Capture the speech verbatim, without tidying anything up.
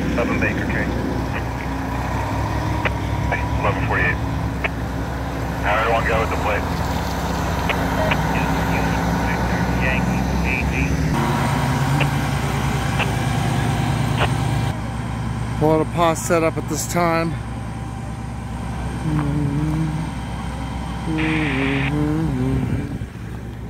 Seven Baker King. eleven forty-eight. Now everyone go with the plate. Yankee eighty. Auto pause set up at this time. Mm-hmm.